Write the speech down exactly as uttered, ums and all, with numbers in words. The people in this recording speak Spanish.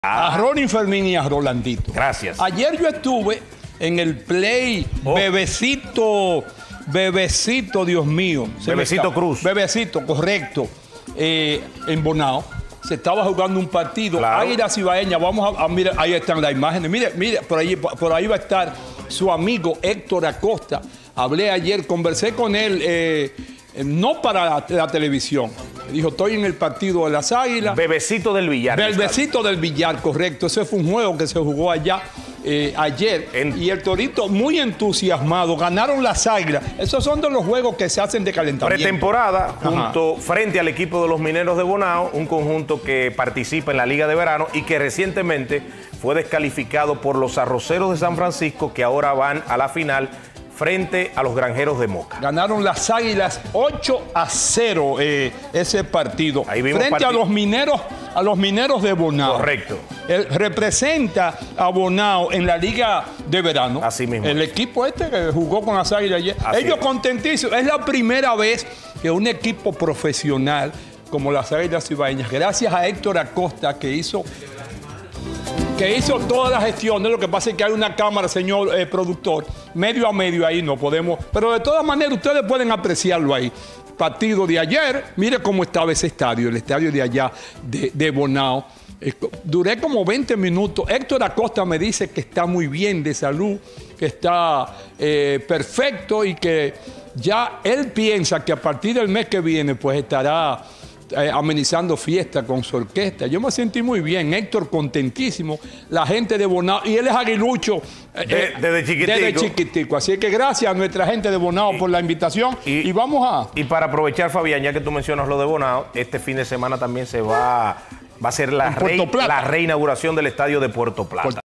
A Ronnie Fermín y a Rolandito. Gracias. Ayer yo estuve en el play oh. Bebecito, Bebecito, Dios mío. Bebecito Cruz. Bebecito, correcto. Eh, en Bonao. Se estaba jugando un partido. Claro. Águila Cibaeña, vamos a, a mirar, ahí están las imágenes. Mire, mire, por ahí, por ahí va a estar su amigo Héctor Acosta. Hablé ayer, conversé con él, eh, no para la, la televisión. Dijo, estoy en el partido de las Águilas. Bebecito del Villar. Bebecito del Villar, correcto. Ese fue un juego que se jugó allá eh, ayer. En... Y el Torito muy entusiasmado. Ganaron las Águilas. Esos son de los juegos que se hacen de calentamiento. Pretemporada, junto Ajá. frente al equipo de los Mineros de Bonao, un conjunto que participa en la Liga de Verano y que recientemente fue descalificado por los Arroceros de San Francisco, que ahora van a la final frente a los Granjeros de Moca. Ganaron las Águilas ocho a cero eh, ese partido. Ahí vimos frente partido. a los mineros, a los mineros de Bonao. Correcto. Él representa a Bonao en la Liga de Verano. Así mismo. El equipo este que jugó con las Águilas ayer. Así Ellos es. contentísimos. Es la primera vez que un equipo profesional como las Águilas Cibaeñas, gracias a Héctor Acosta, que hizo que hizo toda la gestión. Lo que pasa es que hay una cámara, señor eh, productor, medio a medio ahí no podemos, pero de todas maneras ustedes pueden apreciarlo ahí. Partido de ayer, mire cómo estaba ese estadio, el estadio de allá de, de Bonao. Eh, duré como veinte minutos. Héctor Acosta me dice que está muy bien de salud, que está eh, perfecto y que ya él piensa que a partir del mes que viene pues estará Eh, amenizando fiesta con su orquesta. Yo me sentí muy bien, Héctor contentísimo, la gente de Bonao, y él es aguilucho eh, de, desde chiquitico. Desde chiquitico. Así que gracias a nuestra gente de Bonao y, por la invitación y, y vamos a... Y para aprovechar, Fabián, ya que tú mencionas lo de Bonao, este fin de semana también se va, va a ser la, rey, la reinauguración del estadio de Puerto Plata.